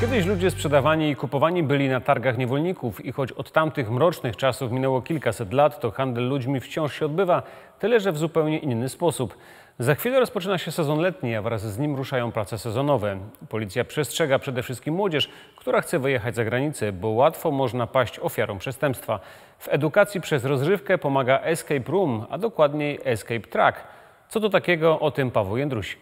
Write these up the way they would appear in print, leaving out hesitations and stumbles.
Kiedyś ludzie sprzedawani i kupowani byli na targach niewolników i choć od tamtych mrocznych czasów minęło kilkaset lat, to handel ludźmi wciąż się odbywa, tyle że w zupełnie inny sposób. Za chwilę rozpoczyna się sezon letni, a wraz z nim ruszają prace sezonowe. Policja przestrzega przede wszystkim młodzież, która chce wyjechać za granicę, bo łatwo można paść ofiarą przestępstwa. W edukacji przez rozrywkę pomaga Escape Room, a dokładniej Escape Truck. Co to takiego? O tym Paweł Jędrusik.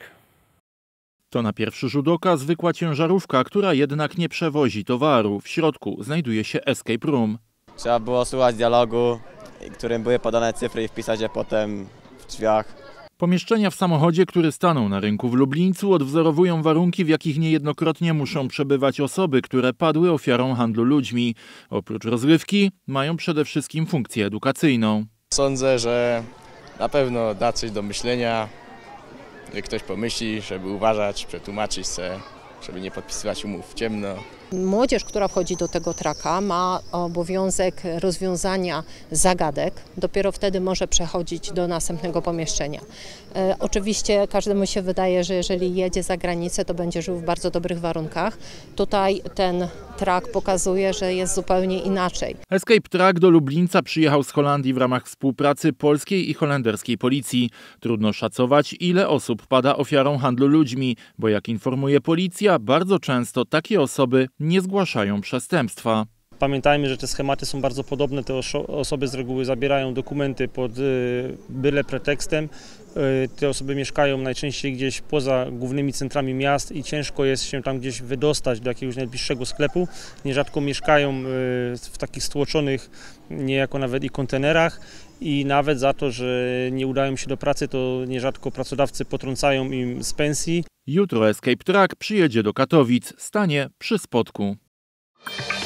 To na pierwszy rzut oka zwykła ciężarówka, która jednak nie przewozi towaru. W środku znajduje się Escape Room. Trzeba było słuchać dialogu, którym były podane cyfry i wpisać je potem w drzwiach. Pomieszczenia w samochodzie, który stanął na rynku w Lublińcu, odwzorowują warunki, w jakich niejednokrotnie muszą przebywać osoby, które padły ofiarą handlu ludźmi. Oprócz rozrywki mają przede wszystkim funkcję edukacyjną. Sądzę, że na pewno da coś do myślenia, że ktoś pomyśli, żeby uważać, przetłumaczyć se, żeby nie podpisywać umów w ciemno. Młodzież, która wchodzi do tego traka, ma obowiązek rozwiązania zagadek. Dopiero wtedy może przechodzić do następnego pomieszczenia. Oczywiście każdemu się wydaje, że jeżeli jedzie za granicę, to będzie żył w bardzo dobrych warunkach. Tutaj ten trak pokazuje, że jest zupełnie inaczej. Escape Truck do Lublińca przyjechał z Holandii w ramach współpracy polskiej i holenderskiej policji. Trudno szacować, ile osób pada ofiarą handlu ludźmi, bo jak informuje policja, bardzo często takie osoby nie zgłaszają przestępstwa. Pamiętajmy, że te schematy są bardzo podobne. Te osoby z reguły zabierają dokumenty pod byle pretekstem. Te osoby mieszkają najczęściej gdzieś poza głównymi centrami miast i ciężko jest się tam gdzieś wydostać do jakiegoś najbliższego sklepu. Nierzadko mieszkają w takich stłoczonych niejako nawet i kontenerach i nawet za to, że nie udają się do pracy, to nierzadko pracodawcy potrącają im z pensji. Jutro Escape Truck przyjedzie do Katowic, stanie przy Spodku.